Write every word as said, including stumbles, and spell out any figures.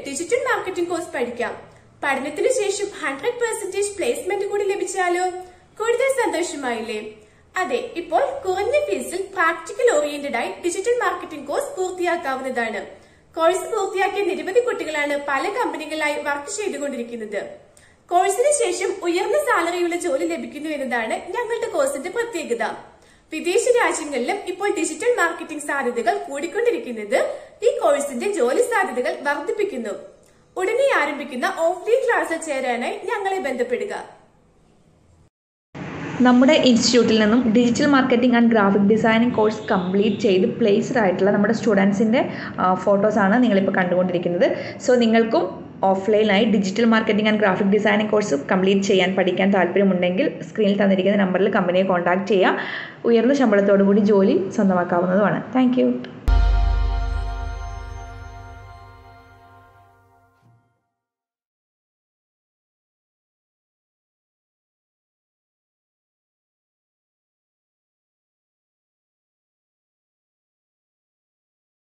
Digital marketing course പഠിക്കാം. പഠനത്തിന് ശേഷം ഹൺഡ്രഡ് പെർസെന്റേജ് പ്ലേസ്മെന്റ് കൂടി ലഭിച്ചാലോ? കൂടുതൽ സന്തോഷമായില്ലേ? അതെ, ഇപ്പോൾ കുറഞ്ഞ ഫീസിൽ പ്രാക്ടിക്കൽ ഓറിയന്റഡ് ആയി ഡിജിറ്റൽ മാർക്കറ്റിംഗ് കോഴ്സ് പൂർത്തിയാക്കാവുന്നതാണ്. കോഴ്സ് പൂർത്തിയാക്കിയ നിരവധി കുട്ടികളാണ് പല കമ്പനികളിലായി വർക്ക് ചെയ്തുകൊണ്ടിരിക്കുന്നത്. കോഴ്സിന് ശേഷം ഉയർന്ന സാലറിയുള്ള ജോലി ലഭിക്കുന്നു എന്നതാണ് ഞങ്ങളുടെ കോഴ്സിന്റെ പ്രത്യേകത. വിദേശ രാജ്യങ്ങളിലും ഇപ്പോൾ ഡിജിറ്റൽ മാർക്കറ്റിംഗ് സാധ്യതകൾ കൂടിക്കൊണ്ടിരിക്കുന്നത് ഈ കോഴ്സിന്റെ ജോലി സാധ്യതകൾ വർദ്ധിപ്പിക്കുന്നു. ഉടനെ ആരംഭിക്കുന്ന ഓഫ്ലൈൻ ക്ലാസ്സിൽ ചേരാനായി ഞങ്ങളെ ബന്ധപ്പെടുക. നമ്മുടെ ഇൻസ്റ്റിറ്റ്യൂട്ടിൽ നിന്നും digital marketing and graphic designing course complete ചെയ്ത് പ്ലേസ്ഡ് ആയിട്ടുള്ള നമ്മുടെ സ്റ്റുഡൻസിൻ്റെ ഫോട്ടോസാണ് നിങ്ങളിപ്പോൾ കണ്ടുകൊണ്ടിരിക്കുന്നത്. സോ നിങ്ങൾക്കും ഓഫ്ലൈനായി digital marketing and graphic designing course complete ചെയ്യാൻ പഠിക്കാൻ താല്പര്യമുണ്ടെങ്കിൽ സ്ക്രീനിൽ തന്നിരിക്കുന്ന നമ്പറിൽ കമ്പനിയെ കോൺടാക്ട് ചെയ്യുക. ഉയർന്ന ശമ്പളത്തോടു കൂടി ജോലി സ്വന്തമാക്കാവുന്നതുമാണ്. താങ്ക്